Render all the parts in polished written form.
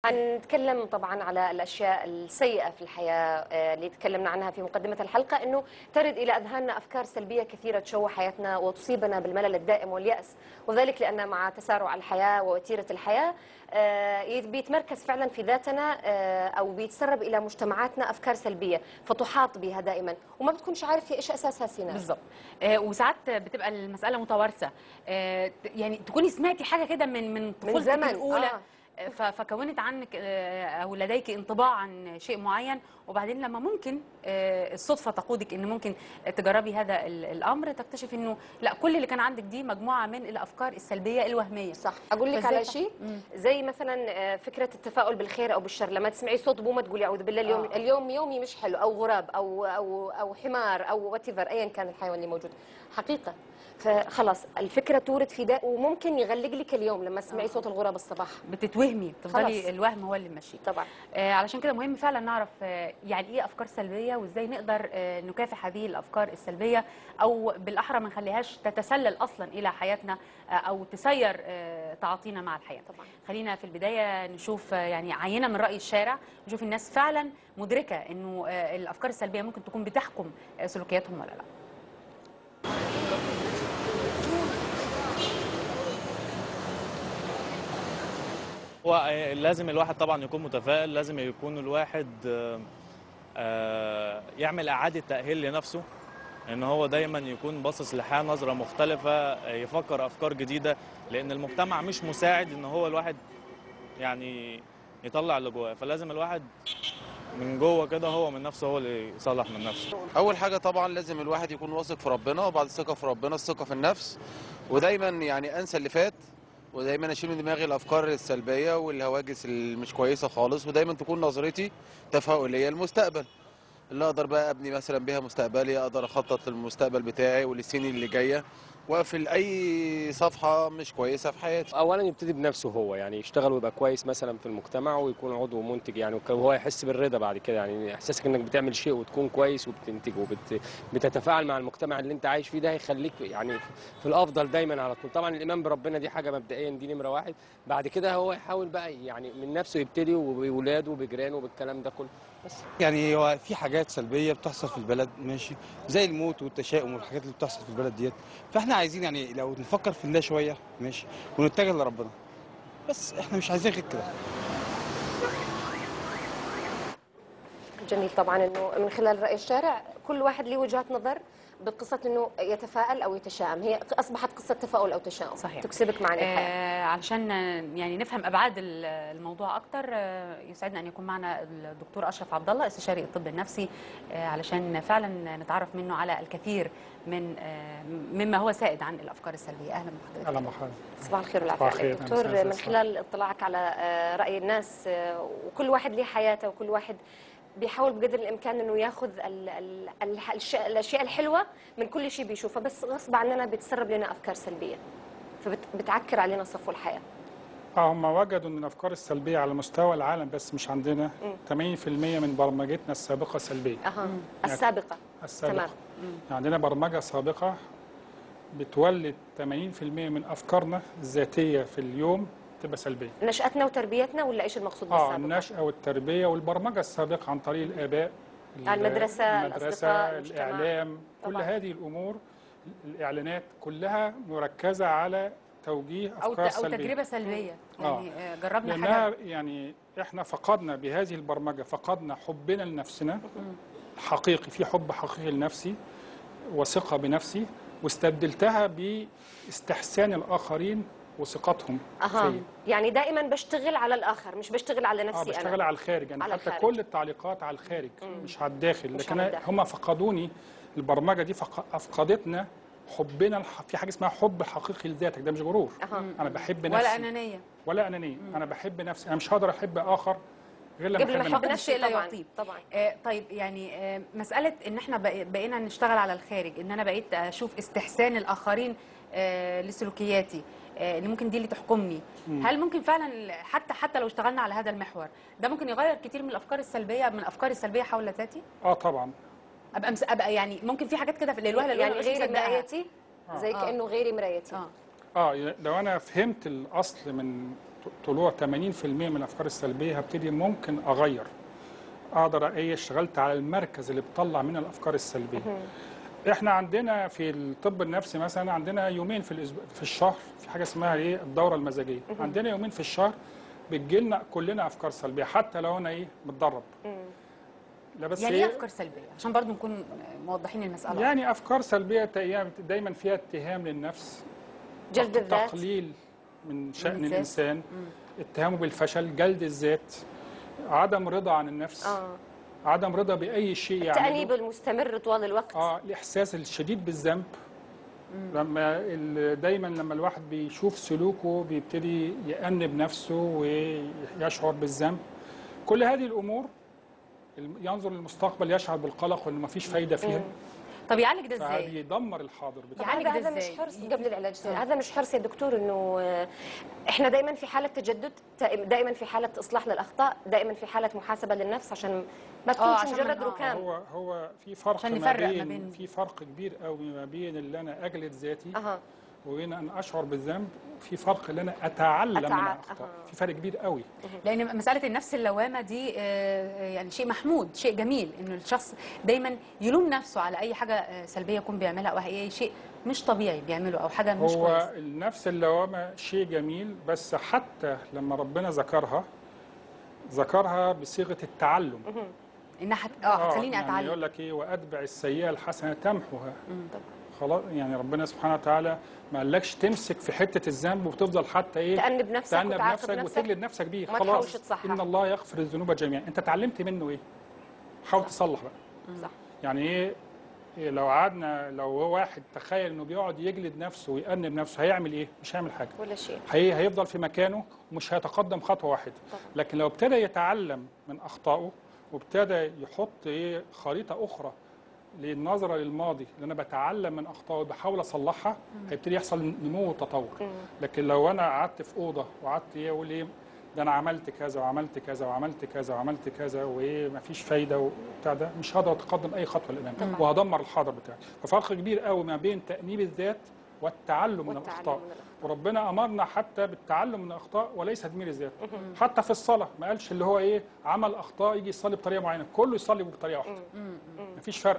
نتكلم طبعا على الاشياء السيئه في الحياه اللي تكلمنا عنها في مقدمه الحلقه، انه ترد الى اذهاننا افكار سلبيه كثيره تشوه حياتنا وتصيبنا بالملل الدائم والياس، وذلك لان مع تسارع الحياه ووتيره الحياه بيتمركز فعلا في ذاتنا او بيتسرب الى مجتمعاتنا افكار سلبيه فتحاط بها دائما وما بتكونش عارف ايش اساسها سيناء. بالظبط. وساعات بتبقى المساله متوارثه. يعني تكوني سمعتي حاجه كده من طفولتك زمن الاولى. فكونت عنك او لديك انطباع عن شيء معين، وبعدين لما ممكن الصدفه تقودك ان ممكن تجربي هذا الامر، تكتشف انه لا، كل اللي كان عندك دي مجموعه من الافكار السلبيه الوهميه. صح. اقول لك على شيء زي مثلا فكره التفاؤل بالخير او بالشر. لما تسمعي صوت بومه تقولي اعوذ بالله، اليوم يومي مش حلو، او غراب او حمار او وات ايفر ايا كان الحيوان اللي موجود حقيقه. فخلاص الفكره تورد في ده، وممكن يغلق لك اليوم لما تسمعي صوت الغراب الصباح بتتوهمي، تفضلي الوهم هو اللي ماشي طبعا. علشان كده مهم فعلا نعرف يعني ايه افكار سلبيه، وازاي نقدر نكافح هذه الافكار السلبيه، او بالاحرى ما نخليهاش تتسلل اصلا الى حياتنا او تسير تعاطينا مع الحياه. طبعا. خلينا في البدايه نشوف يعني عينه من راي الشارع، نشوف الناس فعلا مدركه انه الافكار السلبيه ممكن تكون بتحكم سلوكياتهم ولا لا. هو لازم الواحد طبعا يكون متفائل، لازم يكون الواحد يعمل إعادة تأهيل لنفسه، ان هو دايما يكون باصص للحياة نظرة مختلفة، يفكر أفكار جديدة، لأن المجتمع مش مساعد ان هو الواحد يعني يطلع اللي جواه، فلازم الواحد من جوه كده هو من نفسه هو اللي يصلح من نفسه. أول حاجة طبعا لازم الواحد يكون واثق في ربنا، وبعد الثقة في ربنا الثقة في النفس، ودايما يعني أنسى اللي فات، ودايما اشيل من دماغي الافكار السلبيه والهواجس اللي مش كويسه خالص، ودايما تكون نظرتي تفاؤليه للمستقبل اللي اقدر بقى ابني مثلا بيها مستقبلي، اقدر اخطط للمستقبل بتاعي وللسنين اللي جايه، واقفل اي صفحه مش كويسه في حياتي. اولا يبتدي بنفسه هو، يعني يشتغل ويبقى كويس مثلا في المجتمع، ويكون عضو منتج يعني، وهو يحس بالرضا بعد كده، يعني احساسك انك بتعمل شيء وتكون كويس وبتنتج وبتتفاعل مع المجتمع اللي انت عايش فيه، ده هيخليك يعني في الافضل دايما على طول. طبعا الايمان بربنا دي حاجه مبدئيا، دي نمره واحد. بعد كده هو يحاول بقى يعني من نفسه يبتدي، وبولاده وبجيرانه وبالكلام ده كله. بس يعني هو في حاجات سلبيه بتحصل في البلد ماشي، زي الموت والتشاؤم والحاجات اللي بتحصل في البلد ديت، فاحنا عايزين يعني لو نفكر في الله شويه ماشي ونتجه لربنا، بس احنا مش عايزين غير كده. جميل طبعا انه من خلال رأي الشارع كل واحد له وجهات نظر بقصة انه يتفائل او يتشائم، هي اصبحت قصة تفاؤل او تشاؤم. صحيح. تكسبك معنا الحياة. علشان يعني نفهم ابعاد الموضوع اكتر، يسعدنا ان يكون معنا الدكتور اشرف عبد الله، استشاري الطب النفسي، علشان فعلا نتعرف منه على الكثير مما هو سائد عن الافكار السلبيه. اهلا بحضرتك. اهلا بحضرتك. صباح الخير والعافيه دكتور. من خلال اطلاعك على راي الناس، وكل واحد له حياته، وكل واحد بيحاول بقدر الامكان انه ياخذ الاشياء الحلوه من كل شيء بيشوفه، بس غصب عننا بتسرب لنا افكار سلبيه فبتعكر علينا صفو الحياه. هم وجدوا ان الافكار السلبيه على مستوى العالم بس مش عندنا 80% من برمجتنا السابقه سلبيه. يعني السابقه. تمام. يعني عندنا برمجه سابقه بتولد 80% من افكارنا الذاتيه في اليوم تبقى سلبيه. نشأتنا وتربيتنا ولا ايش المقصود بالسابقه؟ النشأة والتربيه والبرمجه السابقه عن طريق الاباء، المدرسه، الاصدقاء، الاعلام، كل هذه الامور، الاعلانات كلها مركزه على توجيه افكار سلبيه او تجربه سلبيه. يعني جربنا حاجه، يعني احنا فقدنا بهذه البرمجه، فقدنا حبنا لنفسنا الحقيقي، في حب حقيقي لنفسي وثقه بنفسي، واستبدلتها باستحسان الاخرين وثقتهم فيا. يعني دائما بشتغل على الاخر، مش بشتغل على نفسي. بشتغل على الخارج، يعني حتى الخارج. كل التعليقات على الخارج مش على الداخل، لكن هم فقدوني. البرمجه دي افقدتنا حبنا في حاجه اسمها حب حقيقي لذاتك، ده مش غرور. انا بحب نفسي ولا انانيه. انا بحب نفسي، انا مش هقدر احب اخر غير لما احب نفسي. لا يطيب طبعا. طيب يعني مساله ان احنا بقينا نشتغل على الخارج، ان انا بقيت اشوف استحسان الاخرين لسلوكياتي، اللي ممكن دي اللي تحكمني. هل ممكن فعلا حتى لو اشتغلنا على هذا المحور ده ممكن يغير كتير من الافكار السلبيه حول ذاتي؟ طبعا. ابقى يعني ممكن في حاجات كده في الوهله يعني غير مرايتي، زي كأنه غير مرايتي. لو انا فهمت الاصل من طلوع 80% من الافكار السلبيه هبتدي ممكن اغير، اقدر اشتغلت على المركز اللي بيطلع من الافكار السلبيه. احنا عندنا في الطب النفسي مثلا عندنا يومين في الشهر في حاجه اسمها الدوره المزاجيه. عندنا يومين في الشهر بتجيلنا كلنا افكار سلبيه حتى لو انا متدرب. لا بس يعني ايه افكار سلبيه عشان برضو نكون موضحين المساله؟ يعني افكار سلبيه دايما فيها اتهام للنفس، جلد الذات، تقليل من شأن الانسان، اتهامه بالفشل، جلد الذات، عدم رضا عن النفس، عدم رضا باي شيء، يعني التأنيب المستمر طوال الوقت، الاحساس الشديد بالذنب. لما دايما لما الواحد بيشوف سلوكه بيبتدي يأنب نفسه ويشعر بالذنب. كل هذه الامور ينظر للمستقبل يشعر بالقلق وان مفيش فايده فيها. طب يعالج ده ازاي؟ بيدمر الحاضر بتاعه. يعالج ده ازاي؟ هذا مش حرص قبل العلاج، هذا مش حرص يا دكتور، انه احنا دائما في حاله تجدد، دائما في حاله اصلاح للاخطاء، دائما في حاله محاسبه للنفس عشان ما تكونش مجرد ركام. هو في فرق كبير قوي ما بين اللي انا اجلد ذاتي وبين ان اشعر بالذنب، في فرق اللي انا اتعلم من الاخطاء، في فرق كبير قوي. لان مساله النفس اللوامه دي يعني شيء محمود، شيء جميل انه الشخص دايما يلوم نفسه على اي حاجه سلبيه يكون بيعملها او اي شيء مش طبيعي بيعمله او حاجه مش كويسه. هو النفس اللوامه شيء جميل، بس حتى لما ربنا ذكرها بصيغه التعلم. انها هتخليني يعني اتعلم. يقول لك واتبع السيئه الحسنه تمحوها. خلاص، يعني ربنا سبحانه وتعالى ما قالكش تمسك في حته الذنب وتفضل حتى تأنب نفسك وتجلد نفسك بيه. خلاص، ان الله يغفر الذنوب جميعا. انت اتعلمت منه حاول تصلح بقى. صح. يعني لو قعدنا، لو هو واحد تخيل انه بيقعد يجلد نفسه ويأنب نفسه هيعمل ايه؟ مش هيعمل حاجه ولا شيء. هيفضل في مكانه ومش هيتقدم خطوه واحده. لكن لو ابتدى يتعلم من اخطائه وابتدى يحط خريطه اخرى للنظره للماضي، اللي انا بتعلم من اخطائي وبحاول اصلحها، هيبتدي يحصل نمو وتطور. لكن لو انا قعدت في اوضه وقعدت اقول ده انا عملت كذا وعملت كذا وعملت كذا وعملت كذا ومفيش فايده وبتاع ده، مش هقدر اتقدم اي خطوه للامام وهدمر الحاضر بتاعي. ففرق كبير قوي ما بين تأنيب الذات والتعلم من الاخطاء. وربنا امرنا حتى بالتعلم من الاخطاء وليس تدمير الذات. حتى في الصلاه ما قالش اللي هو عمل اخطاء يجي يصلي بطريقه معينه، كله يصلي بطريقه واحده. مفيش فرق.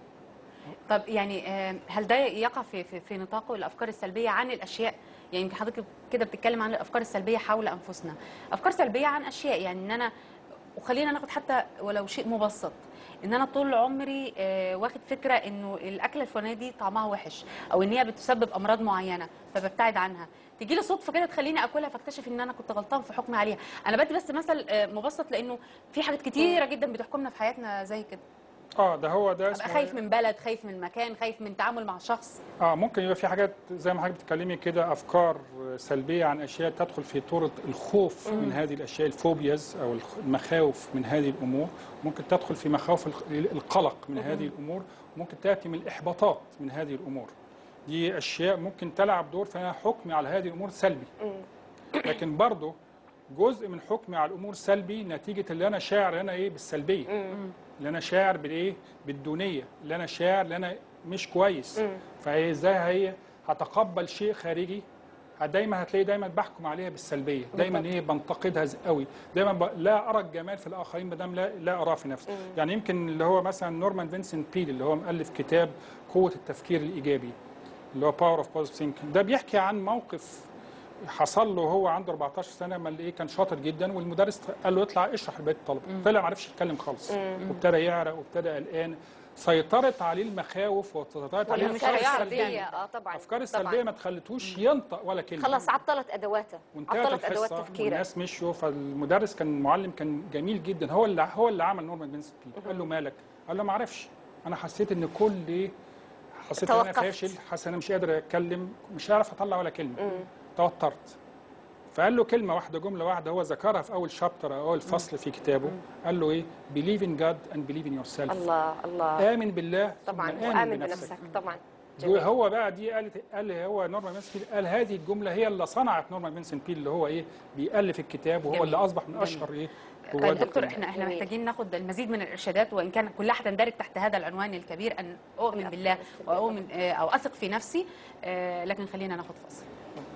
طب يعني هل ده يقع في نطاقه الافكار السلبيه عن الاشياء؟ يعني يمكن حضرتك كده بتتكلم عن الافكار السلبيه حول انفسنا، افكار سلبيه عن اشياء، يعني ان انا، وخلينا ناخد حتى ولو شيء مبسط، ان انا طول عمري واخد فكره انه الاكله الفلانيه دي طعمها وحش او ان هي بتسبب امراض معينه فببتعد عنها، تيجي لي صدفه كده تخليني اكلها فاكتشف ان انا كنت غلطان في حكمي عليها. انا بدي بس مثل مبسط لانه في حاجات كتيره جدا بتحكمنا في حياتنا زي كده. ده اسمه خايف من بلد، خايف من مكان، خايف من تعامل مع شخص. ممكن يبقى في حاجات زي ما حضرتك بتتكلمي كده، افكار سلبيه عن اشياء تدخل في طور الخوف من هذه الاشياء، الفوبياز او المخاوف من هذه الامور. ممكن تدخل في مخاوف القلق من هذه الامور، ممكن تاتي من الاحباطات من هذه الامور. دي اشياء ممكن تلعب دور في حكمي على هذه الامور سلبي. لكن برضه جزء من حكمي على الامور سلبي نتيجه اللي انا شاعر انا بالسلبيه، اللي انا شاعر بالدونيه، اللي انا شاعر اللي انا مش كويس. فازاي هتقبل شيء خارجي دايما هتلاقي بحكم عليها بالسلبيه، دايما بنتقدها قوي، دايما لا ارى الجمال في الاخرين ما دام لا اراه في نفسي. يعني يمكن اللي هو مثلا نورمان فينسنت بيل اللي هو مؤلف كتاب قوه التفكير الايجابي اللي هو باور اوف بوزيتيف ثينكينج، ده بيحكي عن موقف حصل له هو عنده 14 سنه، ما كان شاطر جدا والمدرس قال له اطلع اشرح لبقيه الطلبه، طلع ما عرفش يتكلم خالص وابتدى يعرق وابتدى قلقان. سيطرت عليه المخاوف وسيطرت عليه الافكار السلبيه. طبعا الافكار السلبيه ما تخلتوش ينطق ولا كلمه، خلاص عطلت ادواته، عطلت ادوات تفكيره. والناس مشوا. فالمدرس كان معلم كان جميل جدا، هو اللي عمل نورمان فينسنت بيل. قال له مالك؟ قال له ما اعرفش، انا حسيت ان حسيت ان انا فاشل، حاسس ان انا مش قادر اتكلم، مش هعرف اطلع ولا كلمه. توترت. فقال له كلمه واحده، جمله واحده هو ذكرها في اول شابتر او اول فصل في كتابه. قال له believe in God and believe in yourself. الله آمن بالله طبعا وآمن بنفسك. طبعا هو بقى دي قال هو نورمان فينسنت بيل قال هذه الجمله هي اللي صنعت نورمان فينسنت بيل اللي هو بيألف الكتاب، وهو اللي اصبح من اشهر دكتور احنا محتاجين ناخد المزيد من الارشادات، وان كان كلها هتندرج تحت هذا العنوان الكبير ان اؤمن بالله واؤمن او اثق في نفسي، لكن خلينا ناخد فاصل.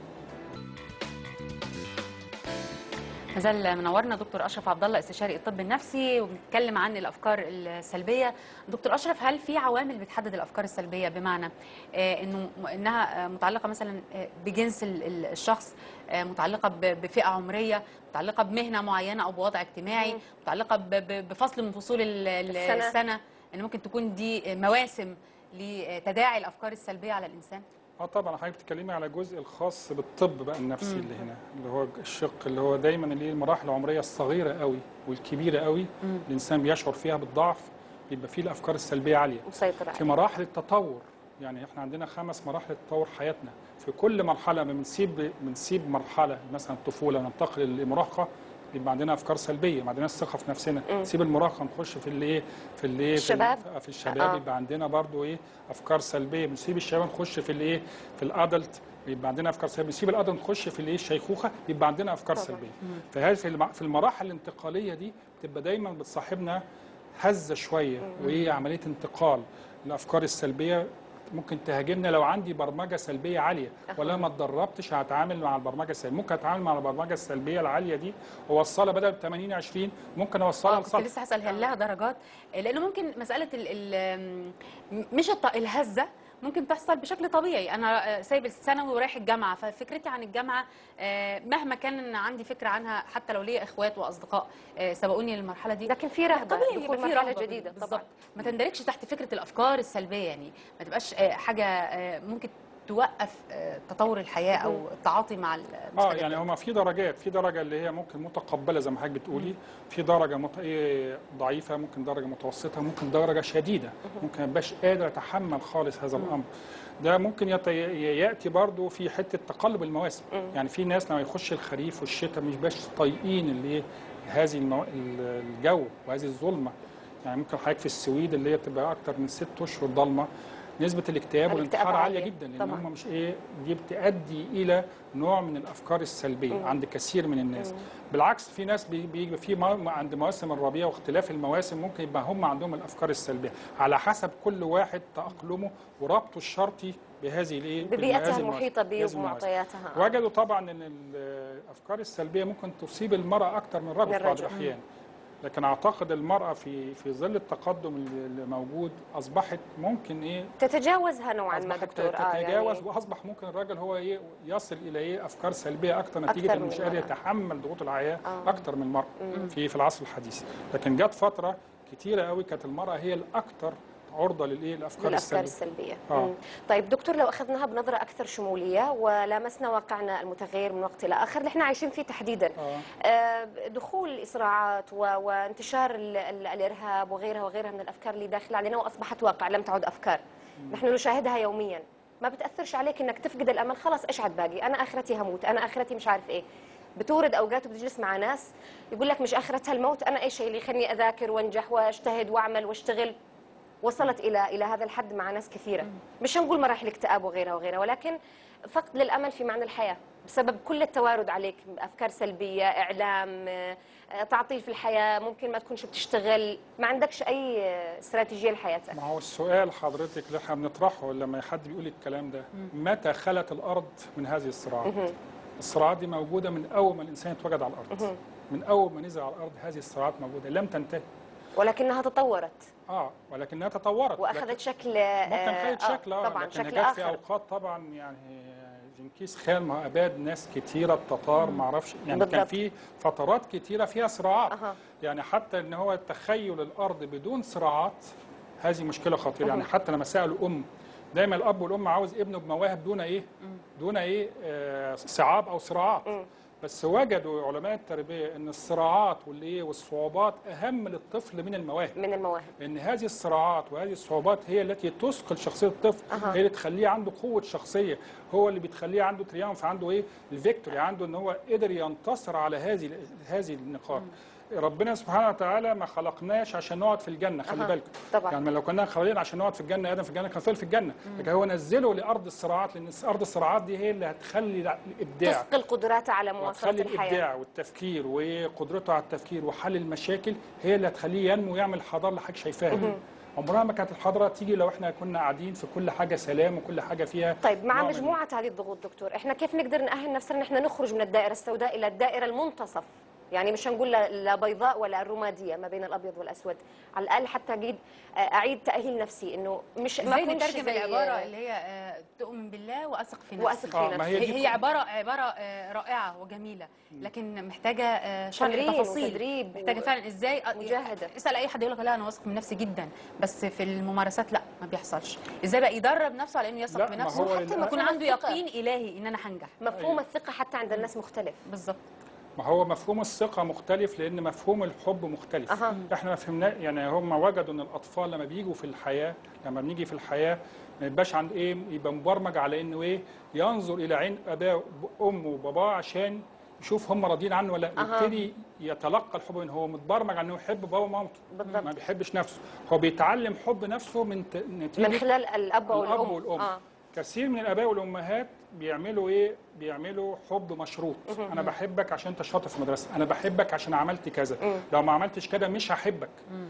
مازال منورنا دكتور اشرف عبد الله، استشاري الطب النفسي، وبنتكلم عن الافكار السلبيه. دكتور اشرف، هل في عوامل بتحدد الافكار السلبيه؟ بمعنى انها متعلقه مثلا بجنس الشخص، متعلقه بفئه عمريه، متعلقه بمهنه معينه او بوضع اجتماعي، متعلقه بفصل من فصول السنه، ان ممكن تكون دي مواسم لتداعي الافكار السلبيه على الانسان؟ طبعا حضرتك بتتكلمي على الجزء الخاص بالطب بقى النفسي اللي هنا، اللي هو الشق اللي هو دايما اللي هي المراحل العمريه الصغيره قوي والكبيره قوي الانسان بيشعر فيها بالضعف، بيبقى فيه الافكار السلبيه عاليه مسيطره. في مراحل التطور، يعني احنا عندنا 5 مراحل تطور حياتنا، في كل مرحله بنسيب مرحله مثلا الطفوله ننتقل للمراهقه، يبقى عندنا افكار سلبيه، ما عندناش ثقه في نفسنا، نسيب المراهقه نخش في الشباب، في الشباب يبقى عندنا برضو افكار سلبيه، بنسيب الشباب نخش في الادلت، يبقى عندنا افكار سلبيه، بنسيب الادلت نخش في الشيخوخه، يبقى عندنا افكار سلبيه. فهذه في المراحل الانتقاليه دي بتبقى دايما بتصاحبنا هزه شويه، وهي عمليه انتقال الافكار السلبيه. ممكن تهاجمنا لو عندي برمجه سلبيه عاليه ولا ما اتدربتش هتعامل مع البرمجه السلبيه، ممكن اتعامل مع البرمجه السلبيه العاليه دي واوصلها بدل 80 20 ممكن اوصلها كنت لسه هسال هل لها درجات؟ لانه ممكن مساله مش الهزه ممكن تحصل بشكل طبيعي، انا سايب الثانوي ورايح الجامعه، ففكرتي عن الجامعه مهما كان عندي فكره عنها، حتى لو ليا اخوات واصدقاء سبقوني للمرحله دي، لكن في رهبه دخول مرحله جديده طبعا ما تندرجش تحت فكره الافكار السلبيه، يعني ما تبقاش حاجه ممكن توقف تطور الحياه او التعاطي مع يعني هما في درجات، في درجه اللي هي ممكن متقبله زي ما حضرتك بتقولي، في درجه ضعيفه، ممكن درجه متوسطه، ممكن درجه شديده، ممكن ما ابقاش قادر اتحمل خالص هذا الامر. ده ممكن ياتي برضو في حته تقلب المواسم، يعني في ناس لما يخش الخريف والشتاء مش باش طايقين اللي هذه الجو وهذه الظلمه. يعني ممكن حضرتك في السويد اللي هي بتبقى اكتر من 6 اشهر ضلمه، نسبة الاكتئاب والانتحار عالية جدا، لأن هم مش دي بتؤدي إلى نوع من الأفكار السلبية عند كثير من الناس. بالعكس في ناس بيجي في عند مواسم الربيع واختلاف المواسم ممكن يبقى هم عندهم الأفكار السلبية على حسب كل واحد تأقلمه وربطه الشرطي بهذه ببيئتها المحيطة به ومعطياتها. وجدوا طبعا أن الأفكار السلبية ممكن تصيب المرأة أكثر من الرجل في بعض الأحيان. لكن اعتقد المراه في ظل التقدم اللي موجود اصبحت ممكن تتجاوزها نوعا ما دكتور. تتجاوز واصبح ممكن الراجل هو يصل الى افكار سلبيه اكثر نتيجه انه مش قادر يتحمل ضغوط الحياه اكثر من المراه في العصر الحديث. لكن جت فتره كتيره قوي كانت المراه هي الاكثر عرضه للافكار السلبيه. طيب دكتور، لو اخذناها بنظره اكثر شموليه ولامسنا واقعنا المتغير من وقت الى اخر اللي احنا عايشين فيه تحديدا، دخول الاصراعات وانتشار الارهاب وغيرها من الافكار اللي داخله علينا واصبحت واقع لم تعد افكار، نحن نشاهدها يوميا. ما بتاثرش عليك انك تفقد الامل؟ خلاص ايش عاد باقي؟ انا اخرتي هموت، انا اخرتي مش عارف ايه. بتورد اوقات وبتجلس مع ناس يقول لك مش اخرتها الموت، انا ايش اللي يخليني اذاكر وانجح واجتهد واعمل واشتغل. وصلت الى هذا الحد مع ناس كثيره، مش هنقول مراحل اكتئاب وغيرها، ولكن فقد للامل في معنى الحياه بسبب كل التوارد عليك، افكار سلبيه، اعلام، تعطيل في الحياه، ممكن ما تكونش بتشتغل، ما عندكش اي استراتيجيه لحياتك. ما هو السؤال حضرتك اللي احنا بنطرحه لما حد بيقول الكلام ده، متى خلت الارض من هذه الصراعات؟ الصراعات دي موجوده من اول ما الانسان اتوجد على الارض، من اول ما نزل على الارض هذه الصراعات موجوده لم تنتهي، ولكنها تطورت. ولكنها تطورت واخذت شكل، ممكن خدت شكل طبعا لكن شكل جت في اوقات طبعا، يعني جنكيز خان ما اباد ناس كتيره، التتار ما اعرفش، يعني بالضبط. كان في فترات كتيره فيها صراعات، يعني حتى ان هو تخيل الارض بدون صراعات هذه مشكله خطيره. يعني حتى لما سالوا دايما الاب والام عاوز ابنه بمواهب دون صعاب او صراعات، بس وجدوا علماء التربيه ان الصراعات والصعوبات اهم للطفل من المواهب. لان هذه الصراعات وهذه الصعوبات هي التي تثقل شخصيه الطفل، هي اللي تخليه عنده قوه شخصيه، هو اللي بتخليه عنده تريامف، عنده الفيكتوري، عنده ان هو قدر ينتصر على هذه النقاط. ربنا سبحانه وتعالى ما خلقناش عشان نقعد في الجنه، خلي بالكم طبعا. يعني لو كنا خلقنا عشان نقعد في الجنه، ادم في الجنه كان فضل في الجنه، لكن هو نزله لارض الصراعات، لان ارض الصراعات دي هي اللي هتخلي الابداع، تثقل قدراته على مواصله الحياه، الابداع والتفكير وقدرته على التفكير وحل المشاكل، هي اللي هتخليه ينمو ويعمل الحضاره اللي حضرتك شايفاها. عمرها ما كانت الحضاره تيجي لو احنا كنا قاعدين في كل حاجه سلام وكل حاجه فيها. طيب مع مجموعه هذه الضغوط دكتور، احنا كيف نقدر نأهل نفسنا ان احنا نخرج من الدائره السوداء الى الدائره المنتصف يعني مش هنقول لا بيضاء ولا الرماديه ما بين الابيض والاسود، على الاقل حتى اعيد تاهيل نفسي انه مش ما ازاي اكونش نترجم العباره اللي هي تؤمن بالله واثق في نفسي. واثق في نفسي. هي عباره رائعه وجميله، لكن محتاجه شرح تفاصيل، وتدريب محتاجه فعلا ازاي مجاهده. اسال اي حد يقول لك لا انا واثق من نفسي جدا، بس في الممارسات لا ما بيحصلش. ازاي بقى يدرب نفسه على انه يثق بنفسه حتى يكون عنده يقين الهي ان انا هنجح. مفهوم الثقه حتى عند الناس مختلف. بالظبط. ما هو مفهوم الثقة مختلف لأن مفهوم الحب مختلف. احنا ما فهمنا، يعني هم وجدوا ان الأطفال لما بيجوا في الحياة، لما بنيجي في الحياة ما يبقاش عند ايه، يبقى مبرمج على انه ايه، ينظر إلى عين أباه وأمه وباباه عشان يشوف هم راضيين عنه ولا لا، يبتدي يتلقى الحب من هو متبرمج على انه يحب بابا ومامته، ما بيحبش نفسه، هو بيتعلم حب نفسه من نتيجة من خلال الأب والأم. كثير من الآباء والأمهات بيعملوا ايه؟ بيعملوا حب مشروط. انا بحبك عشان انت شاطر في المدرسه، انا بحبك عشان عملت كذا، لو ما عملتش كده مش هحبك.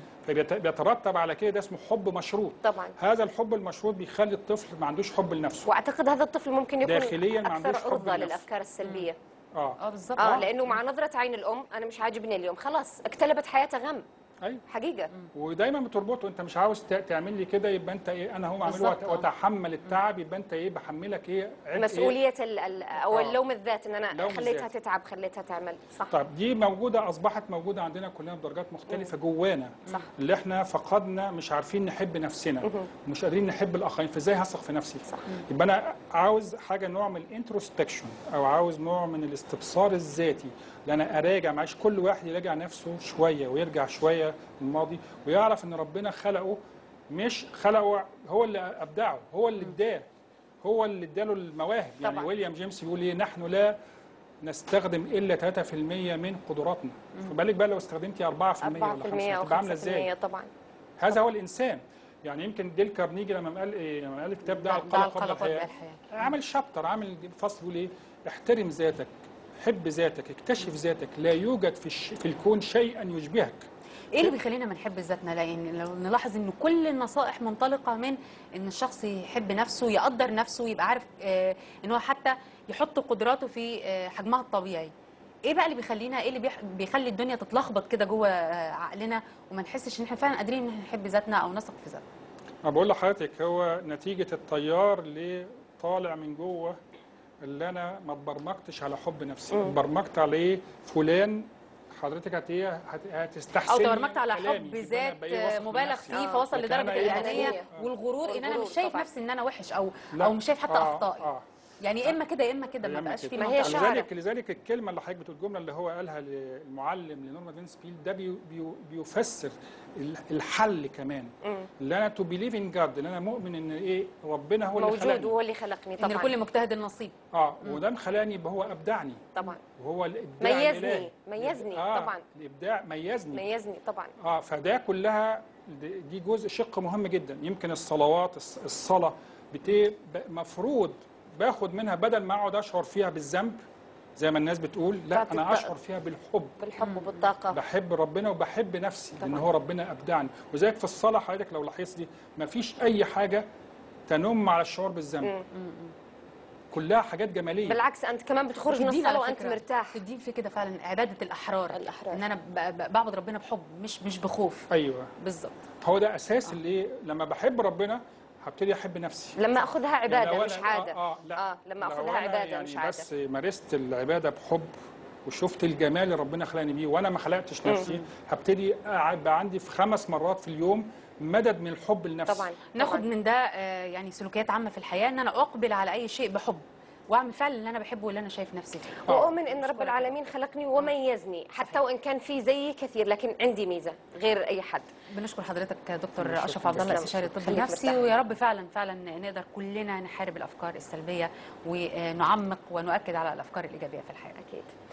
فبيترتب على كده، ده اسمه حب مشروط. طبعا هذا الحب المشروط بيخلي الطفل ما عندوش حب لنفسه، واعتقد هذا الطفل ممكن يكون داخليا ما عندوش اكثر حب عرضه لنفسه. للافكار السلبيه. بالظبط. لانه مع نظره عين الام انا مش عاجبني اليوم، خلاص اقتلبت حياته غم. ايوه حقيقه. ودايما بتربطه، انت مش عاوز تعمل لي كده يبقى انت ايه، انا هو عامله واتحمل التعب، يبقى انت ايه، بحملك ايه، مسؤوليه او اللوم الذات، ان انا خليتها تتعب، خليتها تعمل. صح. طيب دي موجوده، اصبحت موجوده عندنا كلنا بدرجات مختلفه جوانا. صح. اللي احنا فقدنا، مش عارفين نحب نفسنا ومش قادرين نحب الاخرين، فازاي هثق في نفسي؟ صح. يبقى انا عاوز حاجه، نوع من الانتروسبكشن، او عاوز نوع من الاستبصار الذاتي، اللي انا اراجع، معلش كل واحد يراجع نفسه شويه ويرجع شويه للماضي، ويعرف ان ربنا خلقه، مش خلقه هو اللي ابدعه، هو اللي اداه، هو اللي اداله المواهب. يعني ويليام جيمس بيقول ايه، نحن لا نستخدم الا 3% من قدراتنا، فبالك بقى لو استخدمتي 4% ولا 5% تبقى عامله ازاي؟ طبعا. هذا هو الانسان. يعني يمكن ديل كارنيجي لما قال ايه، لما قال الكتاب ده القلق قبل الحياه، عامل شابتر، عامل فصل بيقول ايه، احترم ذاتك، حب ذاتك، اكتشف ذاتك، لا يوجد في الكون شيئا يشبهك. ايه اللي بيخلينا ما نحب ذاتنا؟ لان لو نلاحظ ان كل النصائح منطلقه من ان الشخص يحب نفسه، يقدر نفسه، يبقى عارف ان هو حتى يحط قدراته في حجمها الطبيعي. ايه بقى اللي بيخلينا، ايه اللي بيخلي الدنيا تتلخبط كده جوه عقلنا وما نحسش ان احنا فعلا قادرين ان احنا نحب ذاتنا او نثق في ذاتنا؟ انا بقول لحضرتك، هو نتيجه التيار اللي طالع من جوه، اللي انا ما اتبرمجتش على حب نفسي، اتبرمجت على ايه، فلان حضرتك هتستحسن، او تبرمجت على حب ذات مبالغ فيه، فوصل لدرجه الانانيه والغرور، ان انا مش شايف نفسي ان انا وحش، او مش شايف حتى اخطائي. يعني اما كده اما كده، ما بقاش في منطقه. لذلك الكلمه اللي حضرتك بتقول، الجمله اللي هو قالها للمعلم لنورمان فينس بيل، ده بيفسر الحل كمان، اللي انا تو بيليف ان جاد، اللي انا مؤمن ان ايه، ربنا هو اللي خلقني، موجود وهو اللي خلقني طبعا، ان لكل مجتهد نصيب. ودام خلقني يبقى هو ابدعني طبعا، وهو الابداع ميزني طبعا، الابداع ميزني طبعا. فده كلها، دي جزء شق مهم جدا. يمكن الصلوات، الصلاه مفروض باخد منها، بدل ما اقعد اشعر فيها بالذنب زي ما الناس بتقول، لا انا اشعر فيها بالحب وبالطاقه، بحب ربنا وبحب نفسي لان هو ربنا ابدعني. وذلك في الصلاه حضرتك لو لاحظتي ما فيش اي حاجه تنم على الشعور بالذنب، كلها حاجات جماليه. بالعكس انت كمان بتخرج من الصلاه وانت مرتاح. في الدين في كده فعلا عباده الاحرار، ان انا بعبد ربنا بحب، مش بخوف. ايوه بالظبط، هو ده اساس اللي لما بحب ربنا هبتدي احب نفسي، لما اخذها عباده يعني مش عاده. لا لما اخذها عباده يعني مش عاده، بس مارست العباده بحب وشفت الجمال اللي ربنا خلاني بيه وانا ما خلقتش نفسي، هبتدي ابقى عندي في 5 مرات في اليوم مدد من الحب لنفسي. طبعا ناخد من ده يعني سلوكيات عامه في الحياه، ان انا اقبل على اي شيء بحب واعمل فعلا اللي انا بحبه واللي انا شايف نفسي فيه. واؤمن ان رب العالمين خلقني وميزني، حتى وان كان في زيي كثير لكن عندي ميزه غير اي حد. بنشكر حضرتك دكتور اشرف عبد الله، استشاري الطب النفسي، ويا رب فعلا نقدر كلنا نحارب الافكار السلبيه ونعمق ونؤكد على الافكار الايجابيه في الحياه. اكيد.